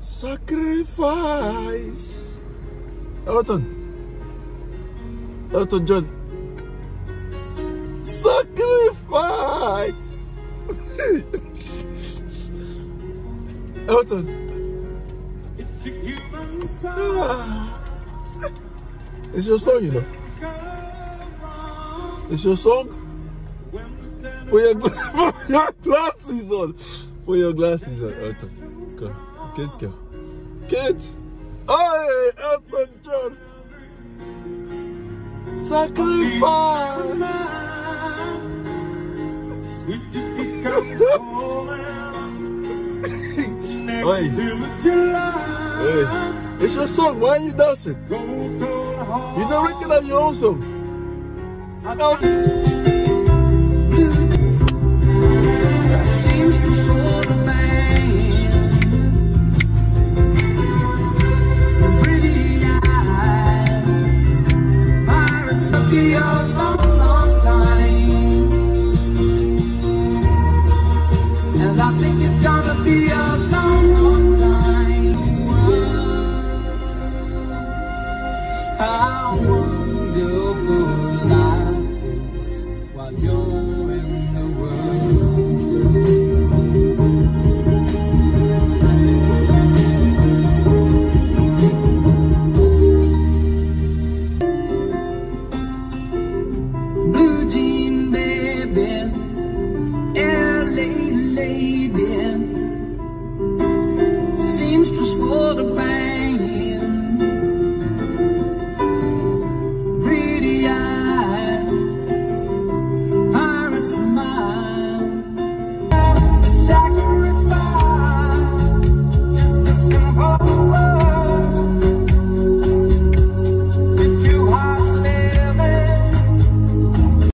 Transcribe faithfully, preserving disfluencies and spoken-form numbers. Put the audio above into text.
Sacrifice. Elton. Elton John. Sacrifice. Elton. It's a human song. It's your song, you know. It's your song. Put your, put your glasses on. Put your glasses on, Elton. Go. Kid, go. Kid. Oh, Elton John. Sacrifice. Hey. Hey. It's your song. Why are you dancing? You don't recognize your own song. No. Seems to slow the man. Pretty eyes. Pirates took you a long, long time. And I think it's gonna be a